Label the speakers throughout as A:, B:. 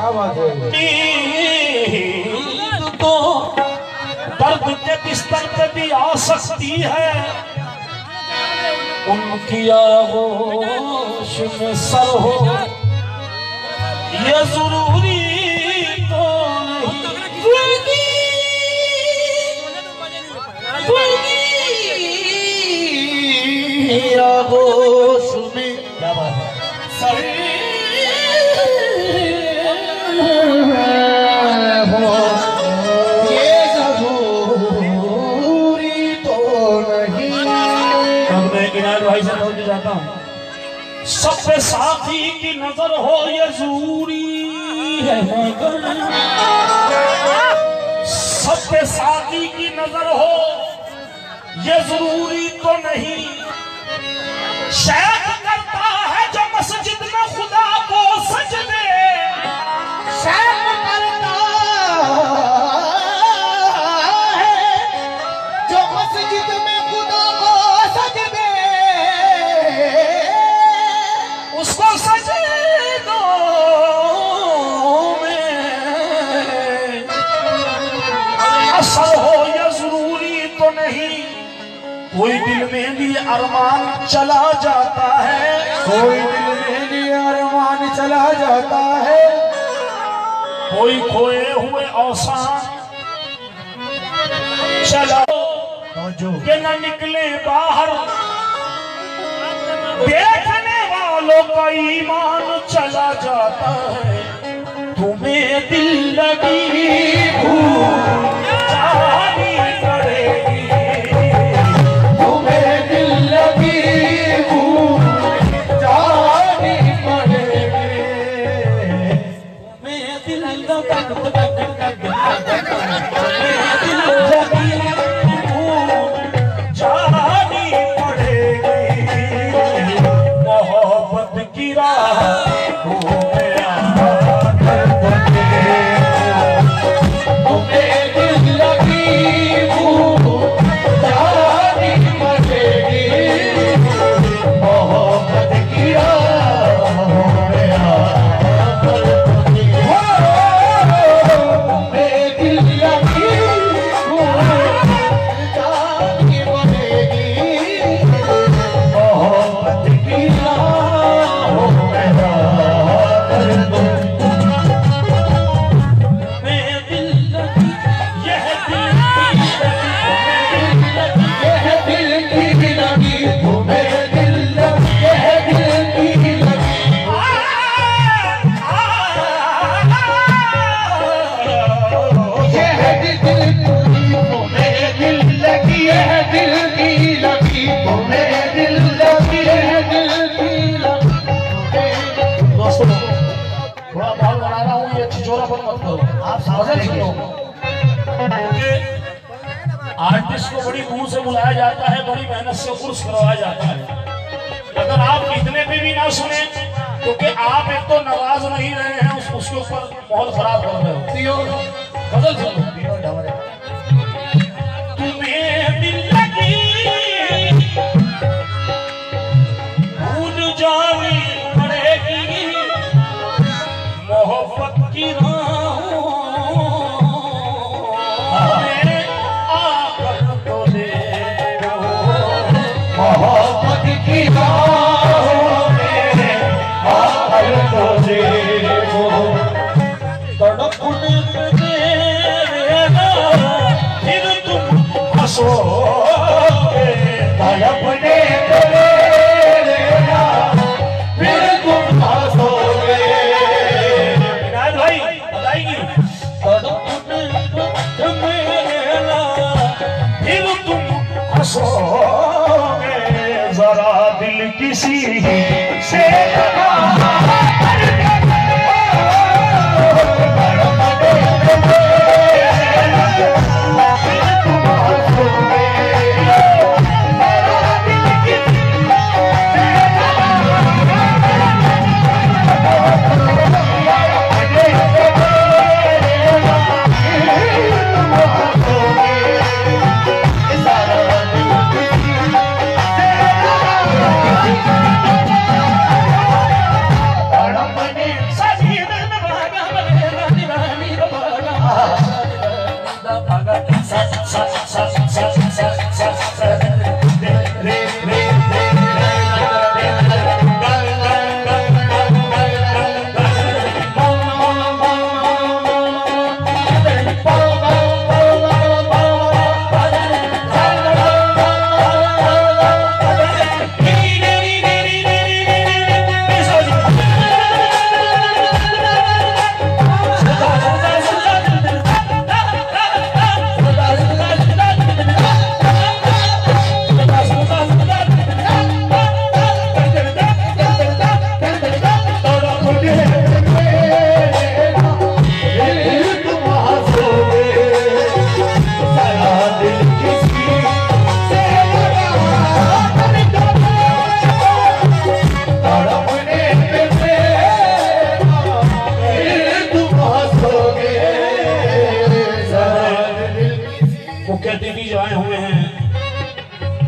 A: क्या बात है।
B: नींद तो दर्द के बिस्तर पे भी आ सकती है, उनकी आगोश में सर हो ये जरूरी तो नहीं।
A: आगोश में क्या बात है।
B: सर
A: ये जरूरी तो नहीं।
B: अब मैं इनायत भाई से बोल के जाता हूँ, सब पे साथी की नजर हो ये जरूरी है, मगर सब पे साथी की नजर हो ये जरूरी तो नहीं। शेख करता है जो मस्जिद में खुदा को सजदे,
A: शेख करता है जो मस्जिद में खुदा को सजदे,
B: उसको सजदों में असर हो ये जरूरी तो नहीं। कोई दिल में भी अरमान चला जाता है,
A: कोई दिल में भी अरमान चला जाता है,
B: कोई खोए हुए औसान चला के न निकले बाहर, देखने वालों का ईमान चला जाता है। तुम्हें दिल लगी भूल जानी पड़ेगी,
A: तुम्हें दिल लगी भूल जानी पड़ेगी,
B: तुम्हें दिल लगी भूल जानी पड़ेगी। मोहब्बत की राह आर्टिस्ट को बड़ी दूर से बुलाया जाता है, बड़ी मेहनत से उर्स करवाया जाता है। अगर आप इतने पे भी ना सुने क्योंकि आप एक तो नवाज नहीं रहे हैं, उसके ऊपर माहौल खराब कर रहे हो। बदल सुनो, तुम्हें दिल लगी भूल जानी पड़ेगी, मोहब्बत की
A: मोहब्बत की राहों में आकर तो देखो,
B: तड़पने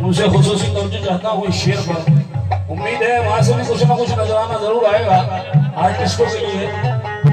B: उनसे खुसूसी तवज्जो चाहता हूँ इस शेर पर। उम्मीद है वहां से भी कुछ ना कुछ नजराना जरूर आएगा आर्टिस्टों के लिए।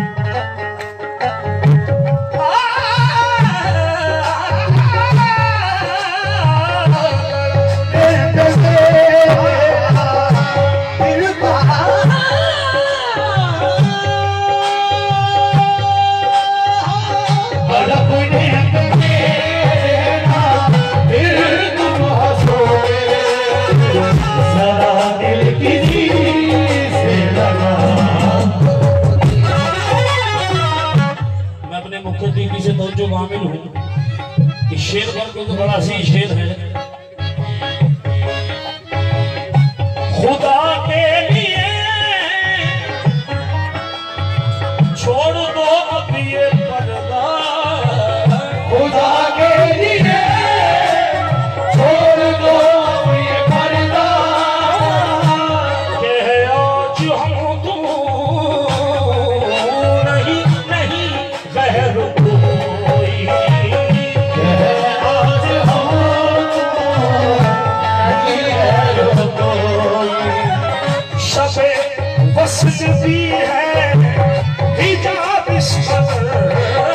B: जो मामिल हूँ इस शेर पर तो बड़ा सी शेर है। खुदा के लिए छोड़ दो अब ये पर्दा, खुदा के लिए छोड़ दो अब ये पर्दा, के आज हम तुम नहीं नहीं गहर भी है हिजाब इस कदर,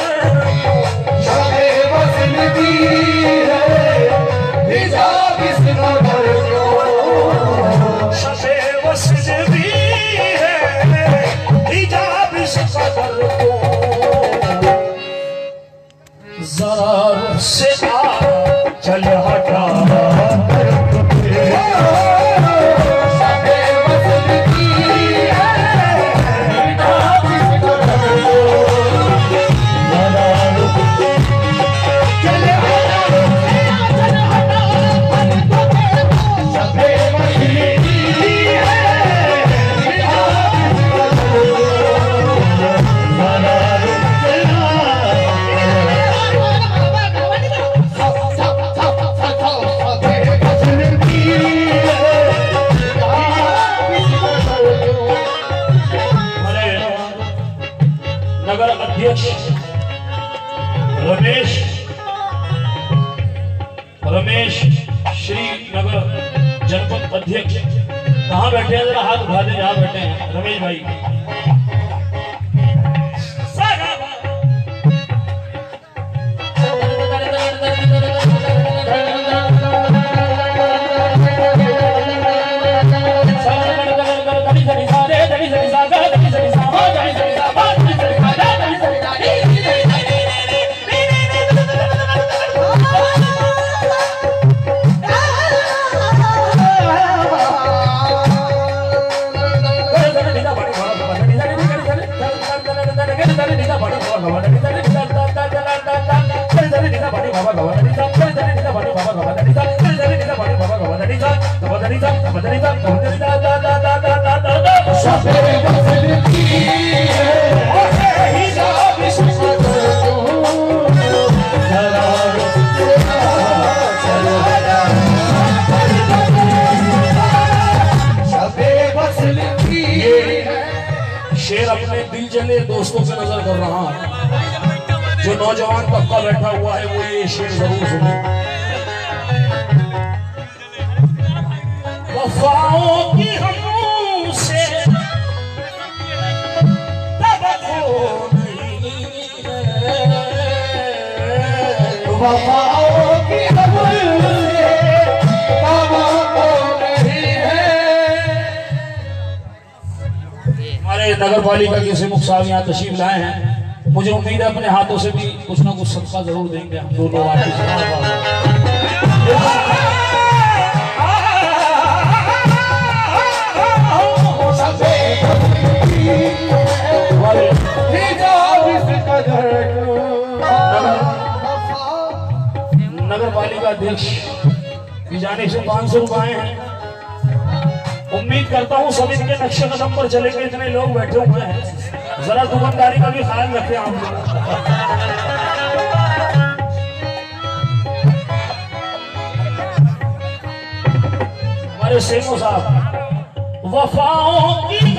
B: शबे वस्ल भी है हिजाब इस कदर, शबे वस्ल भी है हिजाब इस कदर को, जरा रुख से आ चल हटा नगर अध्यक्ष रमेश श्री नगर जनपद अध्यक्ष कहाँ बैठे हैं? जरा हाथ उठा दे जहाँ बैठे हैं रमेश भाई। शेर अपने दिल जले दोस्तों से नजर कर रहा है, जो नौजवान तबका बैठा हुआ है वो ये शेर जरूर सुने। वफाओं की हमसे तवक्को नहीं है, वफाओं की हमसे तवक्को नहीं है। हमारे नगर पालिका के सेवक साहब यहाँ तशरीफ लाए हैं, मुझे उम्मीद है अपने हाथों से भी कुछ ना कुछ सदका जरूर देंगे हम दोनों आर्टिस्ट। नगर पालिका अध्यक्ष की जाने से 500 रुपए हैं। उम्मीद करता हूँ सब इनके नक्शे कदम पर चलेंगे, इतने लोग बैठे हुए हैं, जरा दुकानदारी का भी ख्याल रखें आप लोग। हमारे सेमो साहब वफाओं की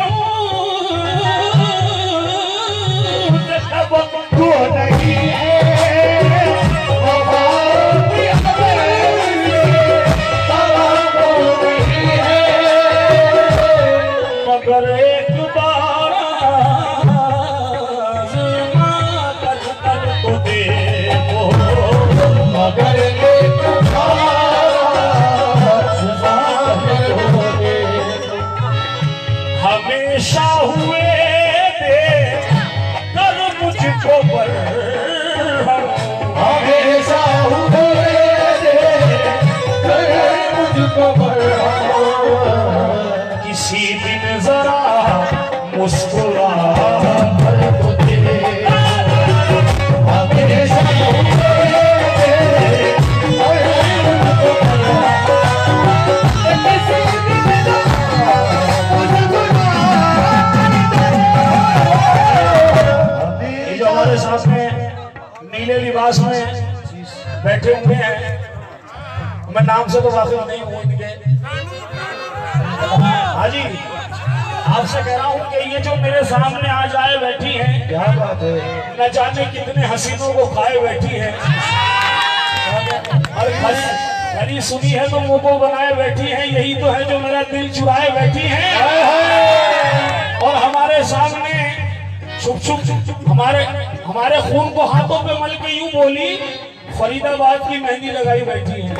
B: नहीं है, वफाओं की मुस्कुरा हमारे साथ में नीले लिबास में बैठे हुए हैं, मैं नाम से तो वाकिफ नहीं हूँ इनके। हाँ जी, आपसे कह रहा हूँ कि ये जो मेरे सामने आज आए बैठी हैं,
A: क्या बात है,
B: न जाने कितने हसीनों को खाए बैठी हैं और खरी सुनी है तो मुंह को बनाए बैठी हैं। यही तो है जो मेरा दिल चुराए बैठी हैं। और हमारे सामने छुप छुप हमारे खून को हाथों पे मल के यूं बोली, फरीदाबाद की मेहंदी लगाई बैठी है।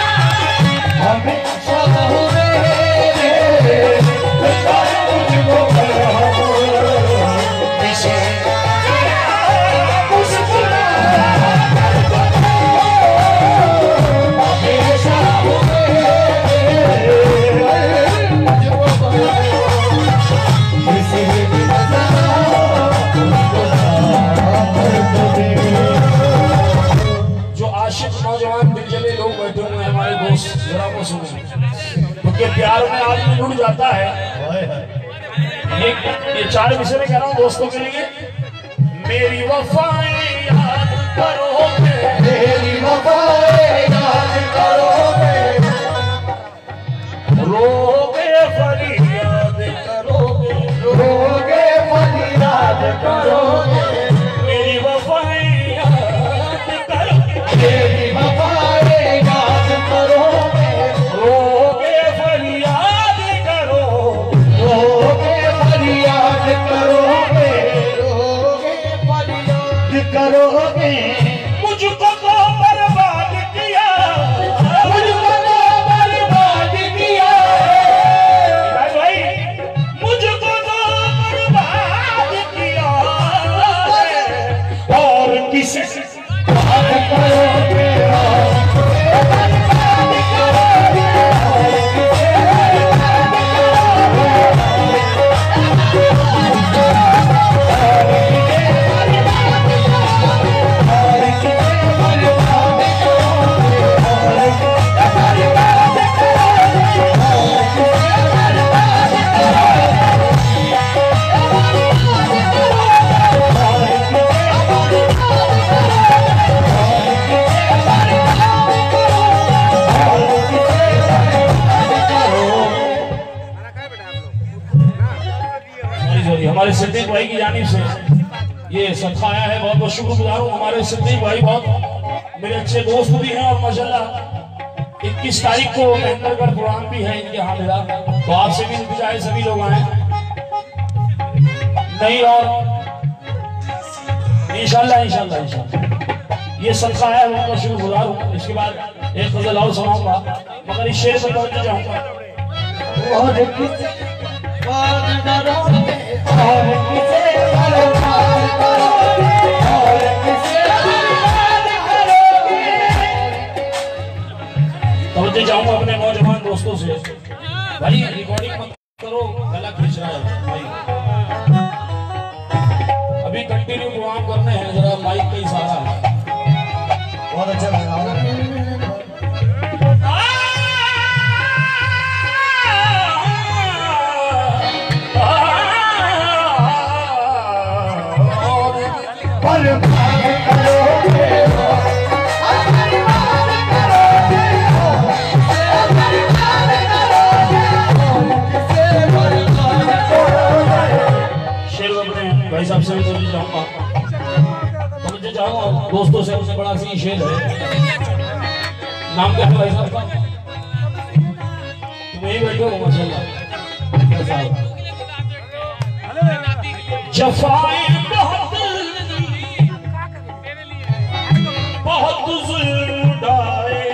B: नौजवान दिल जले लोग बैठे हुए हैं हमारे दोस्त, जरा वो सुनो, क्योंकि प्यार में आदमी जुड़ जाता है। ये 4 विषय में कह रहा हूँ दोस्तों के लिए। मेरी वफाएं याद करोगे,
A: मेरी वफाएं याद करोगे,
B: रोगे फरियाद करोगे,
A: रोगे फरियाद करोगे,
B: मेरी वफाएं याद करोगे,
A: मेरी वफाएं याद करोगे,
B: रोगे फरियाद करो,
A: रोगे फरियाद करोगे, रोगे फरियाद करोगे।
B: मुझको तो बर्बाद किया,
A: मुझको तो बर्बाद किया,
B: भाई मुझको तो बर्बाद किया, और किसी
A: बात करोगे,
B: हमारे सिद्दीक भाई की जानिब से ये सदका आया है। बहुत बहुत शुक्रगुजार हूँ। हमारे सिद्दीक भाई बहुत मेरे अच्छे दोस्त भी हैं और माशाल्लाह 21 तारीख को महेंद्रगढ़ प्रोग्राम भी है इनके यहाँ मेरा, तो आपसे भी इंतजार है सभी लोग आए नहीं। और इंशाल्लाह इंशाल्लाह इंशाल्लाह ये सदका आया है, बहुत बहुत शुक्रगुजार हूँ। इसके बाद एक गजल और सुनाऊंगा, मगर इस शेर से पहुंच जाऊंगा।
A: और किसे बात करोगे, और किसे बर्बाद करोगे, और किसे बर्बाद करोगे।
B: तवज्जो चाहूंगा अपने नौजवान दोस्तों से, भाई रिकॉर्डिंग मत करो, गला खींच रहा है भाई। अभी कंटिन्यू प्रोग्राम करने हैं, जरा माइक का इशारा है।
A: बहुत अच्छा लगा। बर्बाद करोगे, बर्बाद करोगे, बर्बाद करोगे।
B: शेर अपने भाई साहब से भी समझ जाऊंगा, समझ जाऊंगा दोस्तों से। उससे बड़ा सी शेर है, नाम क्या है भाई साहब का? तुम यही बैठे हो माशाल्लाह। जफाएं बहुत जुल्म उठाए,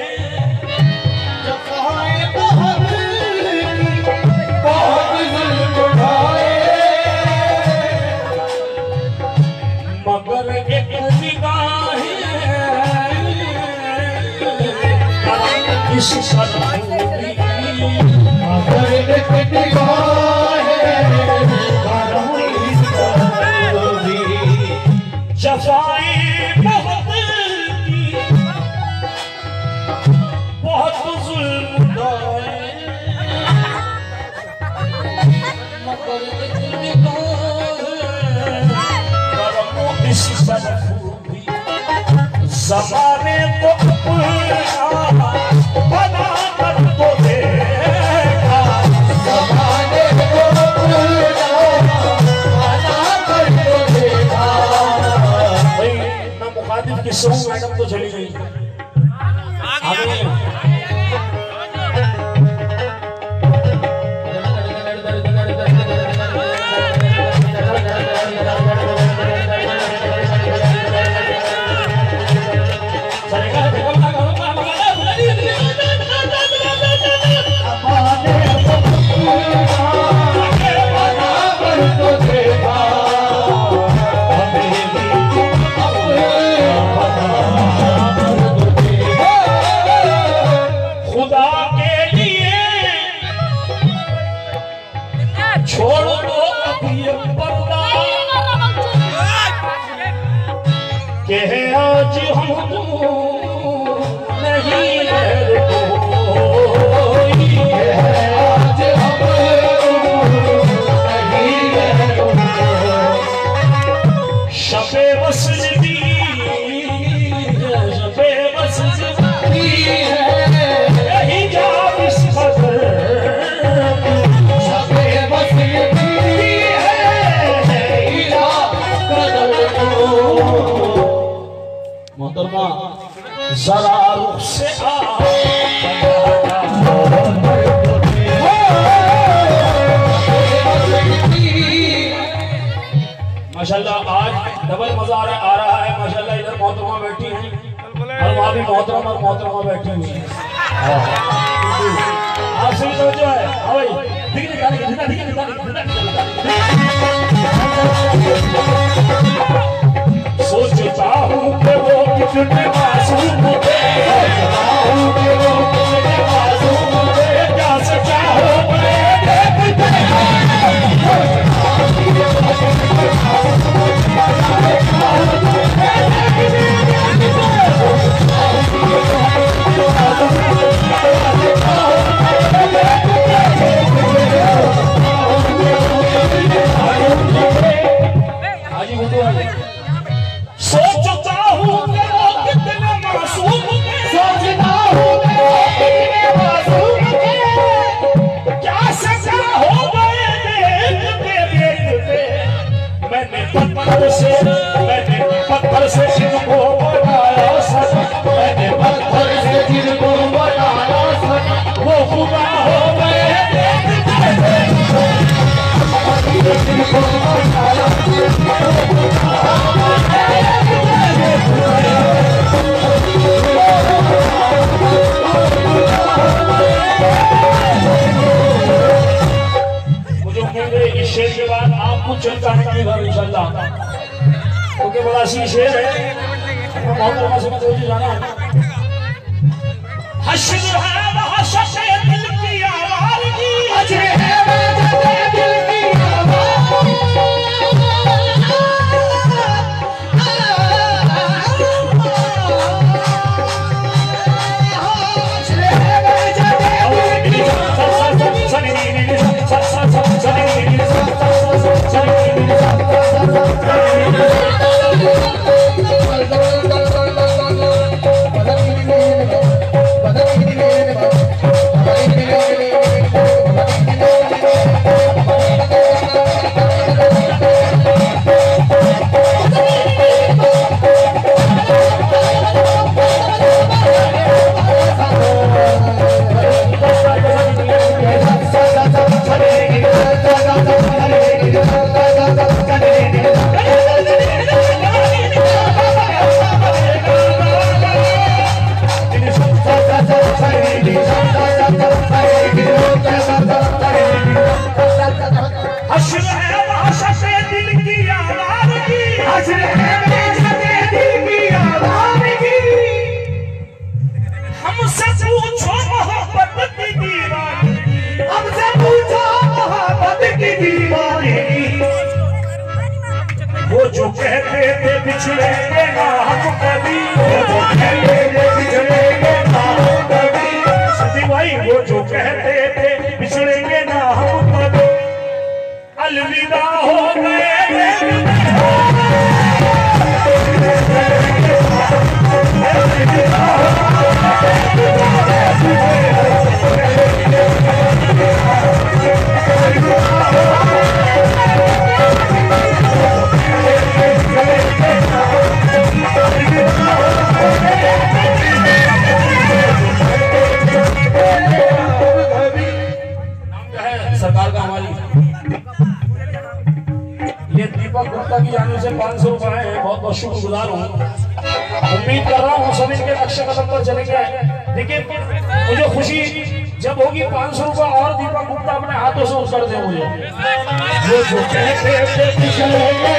A: जफाएं बहुत जुल्म उठाए,
B: मगर एक निगाह इस
A: मगर एक निगाह करम
B: जफाई बहुत की, बहुत जुल्म ढाए, मगर करमो इस खूबी ज़माने को अपना बना कर तो देखा,
A: ज़माने को अपना बना कर तो देखा।
B: भाई ना मुखातिब की सौ मैडम तो चली गई, आज हम नहीं है कोई,
A: आज हम नहीं है
B: शबे वस्ली शबे वस्ली यही जा इस कदर
A: शबे वस्ली है यही जा कदर।
B: मोहतरमा जरा रुख से आ माशाल्लाह आज डबल मजा आ रहा है माशाल्लाह। इधर मोहतरमा बैठी हैं और वहाँ भी मोहतरम और मोहतरमा बैठी हुई है। आपसे भी तवज्जो है। हाँ भाई सोचता हूँ कि वो कितने मासूम थे, क्या सचा हो सोचता हूँ कि वो कितने मासूम थे,
A: सोचता हूँ कि वो कितने मासूम थे,
B: क्या सजा हो गए देखते। मैंने पत्थर से जिनको बनाया सना,
A: मैंने पत्थर से जिनको बनाया सना,
B: वो खुदा हो गए
A: जिनको बनाया
B: मुझे उम्मीद है इस शेर के बाद आप कुछ चलता है इंशाल्लाह, क्योंकि बड़ा सी शेर है। मोहतरमा से मैं जाना है हश्र है वहाँ शशे दिल की आवाज़ की,
A: हश्र है वहाँ शशे दिल की आवाज़,
B: वो जो कहते थे बिछड़ेंगे ना हम कभी, वो जो कहते थे बिछड़ेंगे ना हम कभी, सदी भाई वो जो कहते थे बिछड़ेंगे ना हम कभी, अलविदा हो गए सरकार का हमारी ये दीपक गुप्ता की जाने से 500 रुपए हैं, बहुत बहुत शुक्रगुजार हूँ। उम्मीद कर रहा हूँ सभी के नक्शे कदम पर चलेंगे। देखिए मुझे खुशी जब होगी 500 रुपए और दीपक गुप्ता अपने हाथों से उछल दे मुझे। वो जो कहते थे पिछले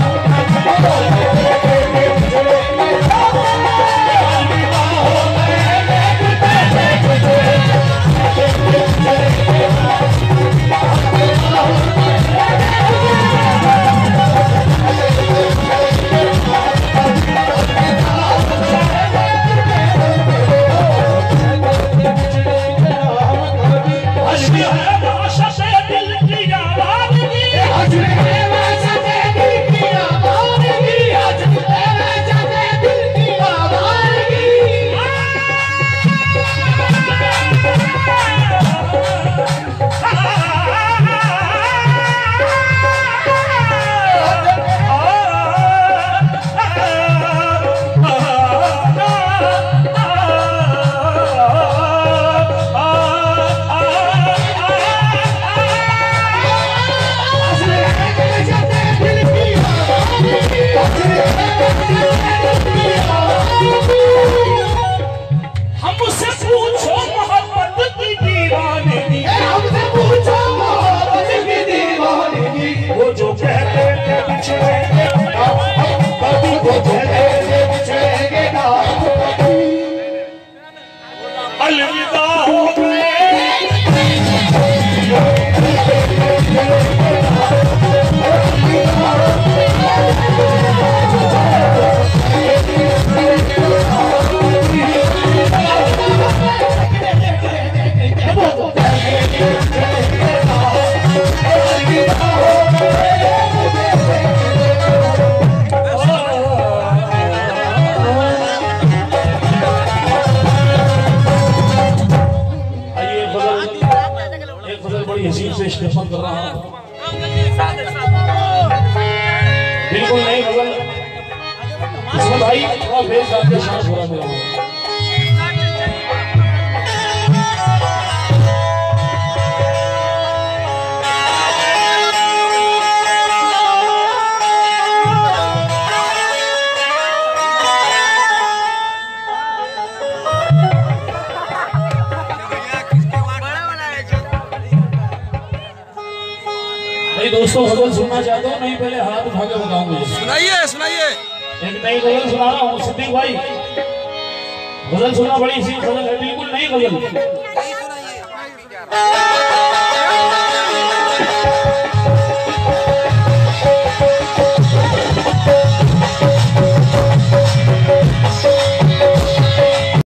B: कर रहा हूं, बिल्कुल नहीं गजल इसमें भाई थोड़ा बेस आपके साथ हो रहा है। दोस्तों गजल सुनना चाहते हो? नहीं पहले हाथ उठा के बताऊंगा।
C: सुनाइए सुनाइए।
B: एक नई गजल सुना रहा हूँ सिद्दीक भाई। गजल सुनना बड़ी सी गजल है, बिल्कुल नई गजल।